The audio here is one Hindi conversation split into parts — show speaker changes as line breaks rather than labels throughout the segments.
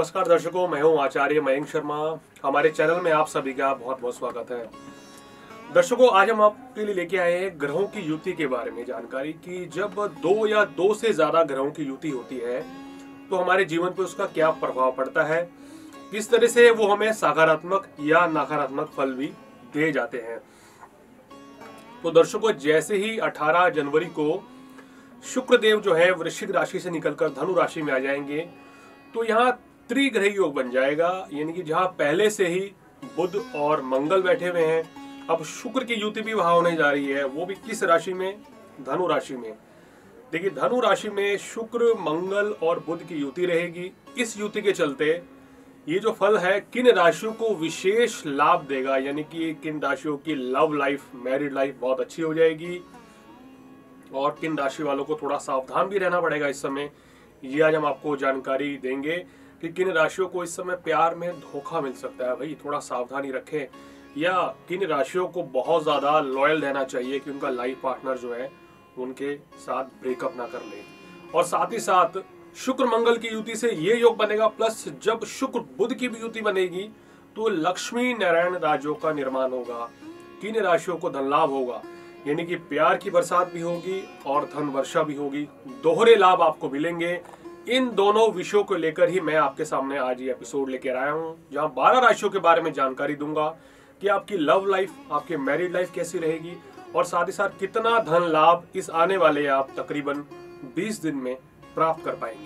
नमस्कार दर्शकों, मैं हूं आचार्य मयंक शर्मा। हमारे चैनल में आप सभी का बहुत बहुत स्वागत है। दर्शकों, आज हम आपके लिए लेके आए हैं ग्रहों की युति के बारे में जानकारी कि जब दो या दो से ज्यादा ग्रहों की युति होती है तो हमारे जीवन पर उसका क्या प्रभाव पड़ता है, किस तरह से वो हमें सकारात्मक या नकारात्मक फल भी दे जाते हैं। तो दर्शकों, जैसे ही 18 जनवरी को शुक्र देव जो है वृश्चिक राशि से निकलकर धनु राशि में आ जाएंगे, तो यहाँ त्रिग्रह योग बन जाएगा। यानी कि जहां पहले से ही बुध और मंगल बैठे हुए हैं, अब शुक्र की युति भी वहां होने जा रही है। वो भी किस राशि में? धनु राशि में। देखिए, धनु राशि में शुक्र, मंगल और बुध की युति रहेगी। इस युति के चलते ये जो फल है किन राशियों को विशेष लाभ देगा, यानी कि किन राशियों की लव लाइफ, मैरिड लाइफ बहुत अच्छी हो जाएगी और किन राशि वालों को थोड़ा सावधान भी रहना पड़ेगा इस समय, ये आज हम आपको जानकारी देंगे कि किन राशियों को इस समय प्यार में धोखा मिल सकता है। भाई थोड़ा सावधानी रखें, या किन राशियों को बहुत ज्यादा लॉयल रहना चाहिए कि उनका लाइफ पार्टनर जो है उनके साथ ब्रेकअप ना कर ले। और साथ ही साथ शुक्र मंगल की युति से ये योग बनेगा, प्लस जब शुक्र बुध की भी युति बनेगी तो लक्ष्मी नारायण राजयोग का निर्माण होगा। किन राशियों को धन लाभ होगा, यानी कि प्यार की बरसात भी होगी और धन वर्षा भी होगी, दोहरे लाभ आपको मिलेंगे। इन दोनों विषयों को लेकर ही मैं आपके सामने आज ये एपिसोड लेकर आया हूं, जहां 12 राशियों के बारे में जानकारी दूंगा कि आपकी लव लाइफ, आपकी मैरिड लाइफ कैसी रहेगी और साथ ही साथ कितना धन लाभ इस आने वाले आप तकरीबन 20 दिन में प्राप्त कर पाएंगे।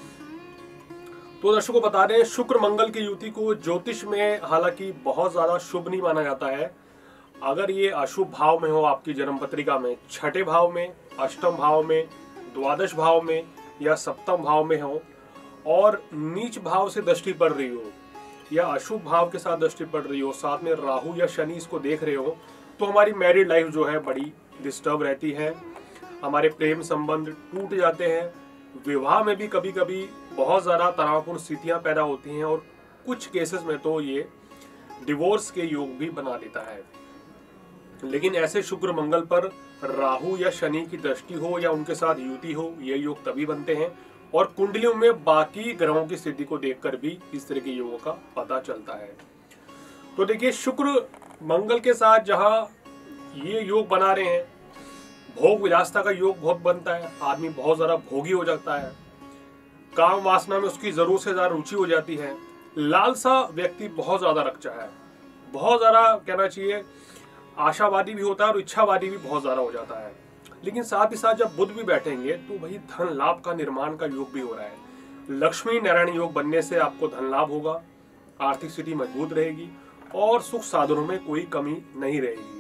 तो दर्शकों, बता दें, शुक्र मंगल की युति को ज्योतिष में हालांकि बहुत ज्यादा शुभ नहीं माना जाता है। अगर ये अशुभ भाव में हो आपकी जन्म पत्रिका में, छठे भाव में, अष्टम भाव में, द्वादश भाव में या सप्तम भाव में हो और नीच भाव से दृष्टि पड़ रही हो या अशुभ भाव के साथ दृष्टि पड़ रही हो, साथ में राहु या शनि इसको देख रहे हो, तो हमारी मैरिड लाइफ जो है बड़ी डिस्टर्ब रहती है। हमारे प्रेम संबंध टूट जाते हैं। विवाह में भी कभी कभी बहुत ज्यादा तनावपूर्ण स्थितियां पैदा होती हैं और कुछ केसेस में तो ये डिवोर्स के योग भी बना देता है। लेकिन ऐसे शुक्र मंगल पर राहु या शनि की दृष्टि हो या उनके साथ युति हो, ये योग तभी बनते हैं और कुंडलियों में बाकी ग्रहों की स्थिति को देखकर भी इस तरह के योगों का पता चलता है। तो देखिए, शुक्र मंगल के साथ जहां ये योग बना रहे हैं, भोग विलासता का योग बहुत बनता है। आदमी बहुत ज्यादा भोगी हो जाता है, काम वासना में उसकी जरूरत से ज्यादा रुचि हो जाती है, लालसा व्यक्ति बहुत ज्यादा रखता है, बहुत ज्यादा कहना चाहिए आशावादी भी होता है और इच्छावादी भी बहुत ज्यादा हो जाता है। लेकिन साथ ही साथ जब बुध भी बैठेंगे तो वही धन लाभ का निर्माण का योग भी हो रहा है। लक्ष्मी नारायण योग बनने से आपको धन लाभ होगा, आर्थिक स्थिति मजबूत रहेगी और सुख साधनों में कोई कमी नहीं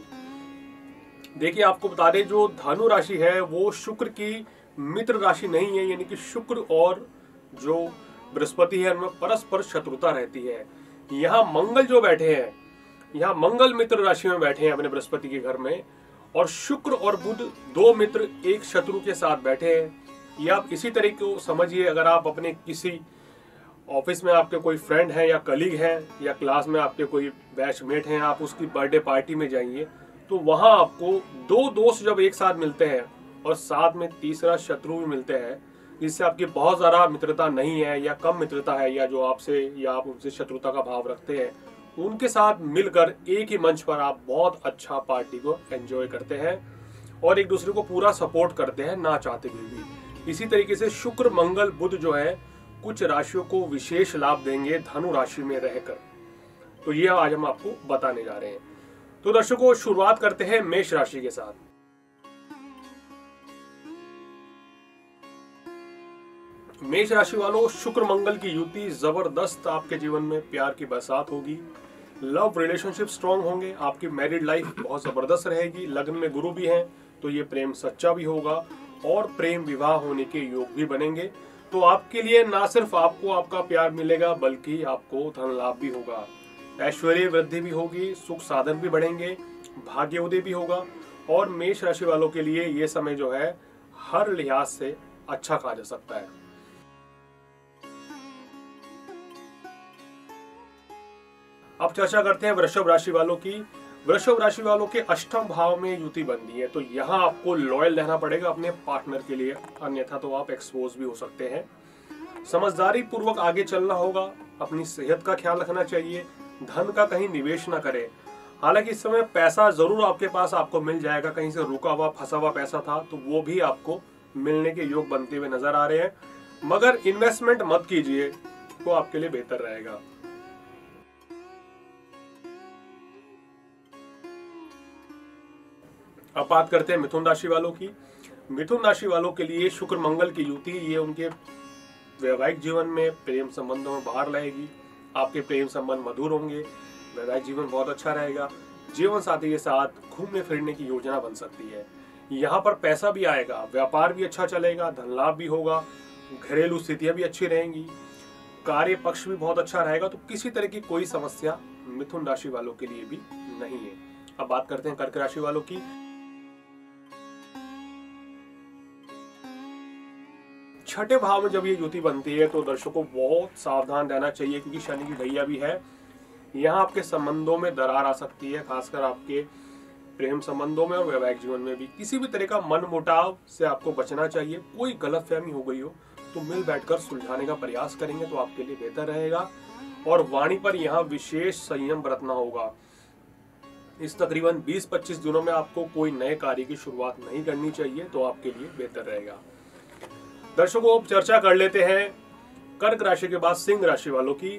रहेगी। देखिए, आपको बता दें, जो धनु राशि है वो शुक्र की मित्र राशि नहीं है, यानी कि शुक्र और जो बृहस्पति है उनमें परस्पर शत्रुता रहती है। यहाँ मंगल जो बैठे हैं, यहाँ मंगल मित्र राशि में बैठे हैं अपने बृहस्पति के घर में, और शुक्र और बुध दो मित्र एक शत्रु के साथ बैठे हैं। या आप इसी तरीके को समझिए, अगर आप अपने किसी ऑफिस में आपके कोई फ्रेंड है या कलीग है या क्लास में आपके कोई बैचमेट हैं, आप उसकी बर्थडे पार्टी में जाइए तो वहां आपको दो दोस्त जब एक साथ मिलते हैं और साथ में तीसरा शत्रु भी मिलते हैं, जिससे आपकी बहुत ज्यादा मित्रता नहीं है या कम मित्रता है, या जो आपसे या आप उनसे शत्रुता का भाव रखते हैं, उनके साथ मिलकर एक ही मंच पर आप बहुत अच्छा पार्टी को एंजॉय करते हैं और एक दूसरे को पूरा सपोर्ट करते हैं, ना चाहते हुए भी। इसी तरीके से शुक्र मंगल बुध जो है कुछ राशियों को विशेष लाभ देंगे धनु राशि में रहकर। तो ये आज हम आपको बताने जा रहे हैं। तो दर्शकों, शुरुआत करते हैं मेष राशि के साथ। मेष राशि वालों, शुक्र मंगल की युति जबरदस्त आपके जीवन में प्यार की बरसात होगी। लव रिलेशनशिप स्ट्रांग होंगे, आपकी मैरिड लाइफ बहुत जबरदस्त रहेगी। लग्न में गुरु भी हैं तो ये प्रेम सच्चा भी होगा और प्रेम विवाह होने के योग भी बनेंगे। तो आपके लिए ना सिर्फ आपको आपका प्यार मिलेगा बल्कि आपको धन लाभ भी होगा, ऐश्वर्य वृद्धि भी होगी, सुख साधन भी बढ़ेंगे, भाग्योदय भी होगा। और मेष राशि वालों के लिए ये समय जो है हर लिहाज से अच्छा कहा जा सकता है। अब चर्चा करते हैं वृषभ राशि वालों की। वृषभ राशि वालों के अष्टम भाव में युति बनती है, तो यहाँ आपको लॉयल रहना पड़ेगा अपने पार्टनर के लिए, अन्यथा तो आप एक्सपोज भी हो सकते हैं। समझदारी पूर्वक आगे चलना होगा, अपनी सेहत का ख्याल रखना चाहिए, धन का कहीं निवेश ना करें। हालांकि इस समय पैसा जरूर आपके पास आपको मिल जाएगा, कहीं से रुका हुआ फंसा हुआ पैसा था तो वो भी आपको मिलने के योग बनते हुए नजर आ रहे हैं, मगर इन्वेस्टमेंट मत कीजिए, तो आपके लिए बेहतर रहेगा। अब बात करते हैं मिथुन राशि वालों की। मिथुन राशि वालों के लिए शुक्र मंगल की युति ये उनके वैवाहिक जीवन में, प्रेम संबंधों में बाहर लाएगी। आपके प्रेम संबंध मधुर होंगे, वैवाहिक जीवन बहुत अच्छा रहेगा। जीवन साथी के साथ घूमने फिरने की योजना बन सकती है। यहाँ पर पैसा भी आएगा, व्यापार भी अच्छा चलेगा, धन लाभ भी होगा, घरेलू स्थितियां भी अच्छी रहेंगी, कार्य पक्ष भी बहुत अच्छा रहेगा। तो किसी तरह की कोई समस्या मिथुन राशि वालों के लिए भी नहीं है। अब बात करते हैं कर्क राशि वालों की। छठे भाव में जब ये युति बनती है तो दर्शकों को बहुत सावधान रहना चाहिए, क्योंकि शनि की ढैया भी है। यहाँ आपके संबंधों में दरार आ सकती है, खासकर आपके प्रेम संबंधों में और वैवाहिक जीवन में भी। किसी भी तरह का मन मुटाव से आपको बचना चाहिए। कोई गलतफहमी हो गई हो तो मिल बैठकर सुलझाने का प्रयास करेंगे तो आपके लिए बेहतर रहेगा। और वाणी पर यहाँ विशेष संयम बरतना होगा। इस तकरीबन 20-25 दिनों में आपको कोई नए कार्य की शुरुआत नहीं करनी चाहिए, तो आपके लिए बेहतर रहेगा। दर्शकों अब चर्चा कर लेते हैं कर्क राशि के बाद सिंह राशि वालों की।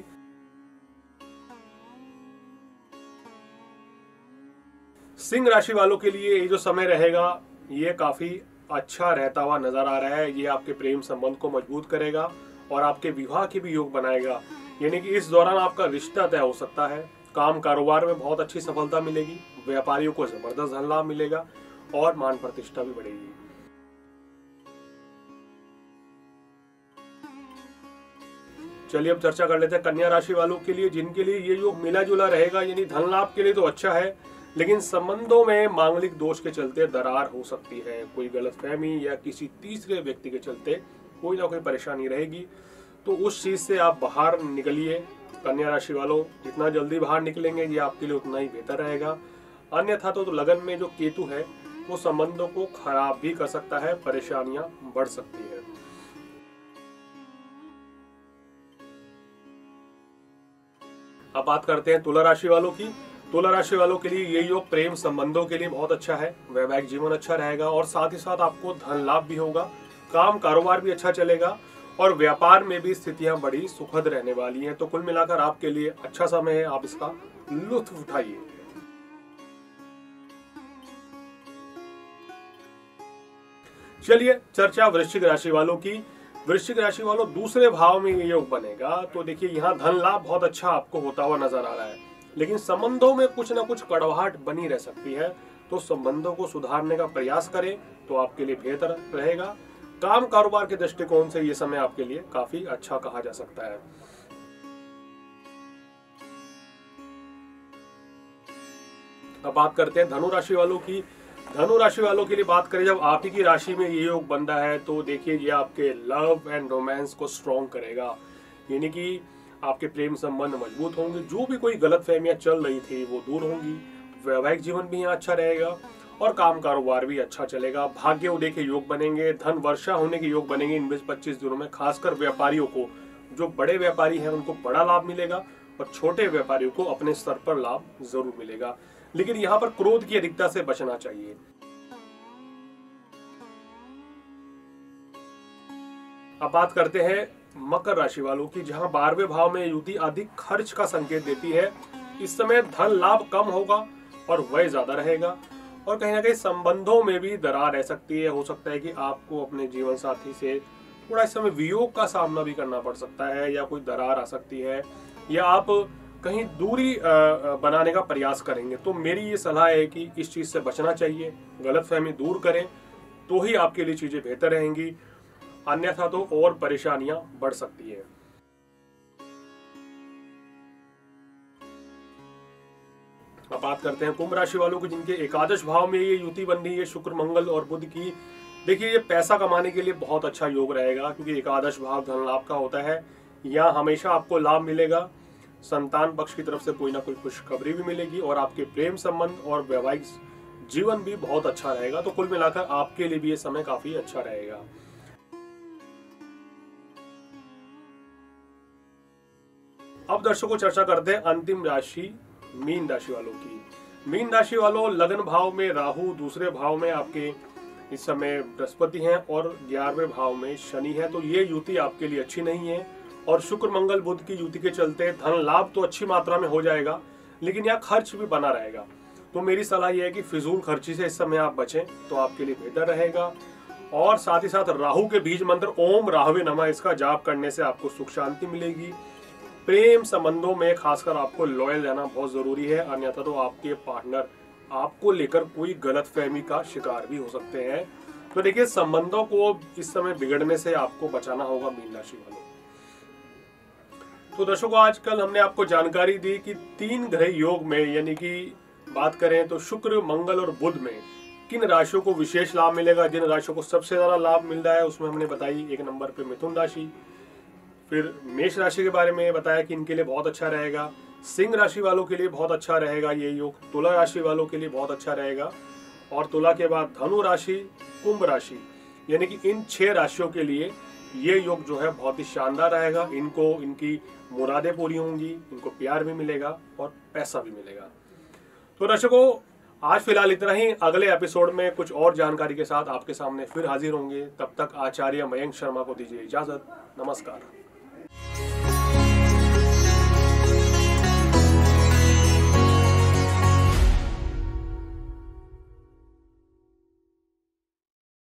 सिंह राशि वालों के लिए ये जो समय रहेगा ये काफी अच्छा रहता हुआ नजर आ रहा है। ये आपके प्रेम संबंध को मजबूत करेगा और आपके विवाह के भी योग बनाएगा। यानी कि इस दौरान आपका रिश्ता तय हो सकता है। काम कारोबार में बहुत अच्छी सफलता मिलेगी, व्यापारियों को जबरदस्त धन लाभ मिलेगा और मान प्रतिष्ठा भी बढ़ेगी। चलिए अब चर्चा कर लेते हैं कन्या राशि वालों के लिए, जिनके लिए ये योग मिला जुला रहेगा। यानी धन लाभ के लिए तो अच्छा है, लेकिन संबंधों में मांगलिक दोष के चलते दरार हो सकती है। कोई गलतफहमी या किसी तीसरे व्यक्ति के चलते कोई ना कोई परेशानी रहेगी, तो उस चीज से आप बाहर निकलिए। कन्या राशि वालों जितना जल्दी बाहर निकलेंगे ये आपके लिए उतना ही बेहतर रहेगा। अन्यथा तो लगन में जो केतु है वो संबंधों को खराब भी कर सकता है, परेशानियां बढ़ सकती है। अब बात करते हैं तुला राशि वालों की। तुला राशि वालों के लिए ये योग प्रेम संबंधों के लिए बहुत अच्छा है। वैवाहिक जीवन अच्छा रहेगा और साथ ही साथ आपको धन लाभ भी होगा, काम कारोबार भी अच्छा चलेगा और व्यापार में भी स्थितियां बड़ी सुखद रहने वाली हैं। तो कुल मिलाकर आपके लिए अच्छा समय है, आप इसका लुत्फ उठाइए। चलिए चर्चा वृश्चिक राशि वालों की। वृश्चिक राशि वालों दूसरे भाव में ये योग बनेगा, तो देखिए यहाँ धन लाभ बहुत अच्छा आपको होता हुआ नजर आ रहा है, लेकिन संबंधों में कुछ ना कुछ कड़वाहट बनी रह सकती है। तो संबंधों को सुधारने का प्रयास करें तो आपके लिए बेहतर रहेगा। काम कारोबार के दृष्टिकोण से ये समय आपके लिए काफी अच्छा कहा जा सकता है। अब बात करते हैं धनु राशि वालों की। धनु राशि वालों के लिए बात करें, जब आप ही की राशि में ये योग बन रहा है तो देखिए ये आपके लव एंड रोमांस को स्ट्रॉन्ग करेगा। यानी कि आपके प्रेम संबंध मजबूत होंगे, जो भी कोई गलतफहमियां चल रही थी वो दूर होंगी, वैवाहिक जीवन भी यहाँ अच्छा रहेगा और काम कारोबार भी अच्छा चलेगा। भाग्य उदय के योग बनेंगे, धन वर्षा होने के योग बनेंगे इन 20-25 दिनों में। खासकर व्यापारियों को, जो बड़े व्यापारी हैं उनको बड़ा लाभ मिलेगा और छोटे व्यापारियों को अपने स्तर पर लाभ जरूर मिलेगा, लेकिन यहाँ पर क्रोध की अधिकता से बचना चाहिए। अब बात करते हैं मकर राशि वालों की, जहां 12वें भाव में युति अधिक खर्च का संकेत देती है। इस समय धन लाभ कम होगा और व्यय ज्यादा रहेगा और कहीं ना कहीं संबंधों में भी दरार रह सकती है। हो सकता है कि आपको अपने जीवन साथी से थोड़ा इस समय वियोग का सामना भी करना पड़ सकता है, या कोई दरार आ सकती है, या आप कहीं दूरी बनाने का प्रयास करेंगे। तो मेरी ये सलाह है कि इस चीज से बचना चाहिए, गलतफहमी दूर करें तो ही आपके लिए चीजें बेहतर रहेंगी, अन्यथा तो और परेशानियां बढ़ सकती है। अब बात करते हैं कुंभ राशि वालों को, जिनके एकादश भाव में ये युति बन रही है शुक्र मंगल और बुध की। देखिए ये पैसा कमाने के लिए बहुत अच्छा योग रहेगा, क्योंकि एकादश भाव धन लाभ का होता है। यहाँ हमेशा आपको लाभ मिलेगा, संतान पक्ष की तरफ से कोई ना कोई खुशखबरी भी मिलेगी और आपके प्रेम संबंध और वैवाहिक जीवन भी बहुत अच्छा रहेगा। तो कुल मिलाकर आपके लिए भी ये समय काफी अच्छा रहेगा। अब दर्शकों चर्चा करते हैं अंतिम राशि मीन राशि वालों की। मीन राशि वालों, लगन भाव में राहु, दूसरे भाव में आपके इस समय बृहस्पति हैं और 11वें भाव में शनि है। तो ये युति आपके लिए अच्छी नहीं है और शुक्र मंगल बुध की युति के चलते धन लाभ तो अच्छी मात्रा में हो जाएगा, लेकिन यहाँ खर्च भी बना रहेगा। तो मेरी सलाह यह है कि फिजूल खर्ची से इस समय आप बचें तो आपके लिए बेहतर रहेगा। और साथ ही साथ राहु के बीज मंत्र ओम राहवे नमः, इसका जाप करने से आपको सुख शांति मिलेगी। प्रेम संबंधों में खासकर आपको लॉयल रहना बहुत जरूरी है, अन्यथा तो आपके पार्टनर आपको लेकर कोई गलतफहमी का शिकार भी हो सकते हैं। तो देखिए, संबंधों को इस समय बिगड़ने से आपको बचाना होगा मीन राशि वालों। तो दर्शकों, आजकल हमने आपको जानकारी दी कि 3 ग्रह योग में, यानी कि बात करें तो शुक्र मंगल और बुध में किन राशियों को विशेष लाभ मिलेगा। जिन राशियों को सबसे ज्यादा लाभ मिल रहा है उसमें हमने बताई 1 नंबर पे मिथुन राशि, फिर मेष राशि के बारे में बताया कि इनके लिए बहुत अच्छा रहेगा, सिंह राशि वालों के लिए बहुत अच्छा रहेगा ये योग, तुला राशि वालों के लिए बहुत अच्छा रहेगा, और तुला के बाद धनु राशि, कुंभ राशि, यानी कि इन 6 राशियों के लिए ये योग जो है बहुत ही शानदार रहेगा। इनको इनकी मुरादें पूरी होंगी, इनको प्यार भी मिलेगा और पैसा भी मिलेगा। तो दर्शकों, आज फिलहाल इतना ही। अगले एपिसोड में कुछ और जानकारी के साथ आपके सामने फिर हाजिर होंगे। तब तक आचार्य मयंक शर्मा को दीजिए इजाजत। नमस्कार।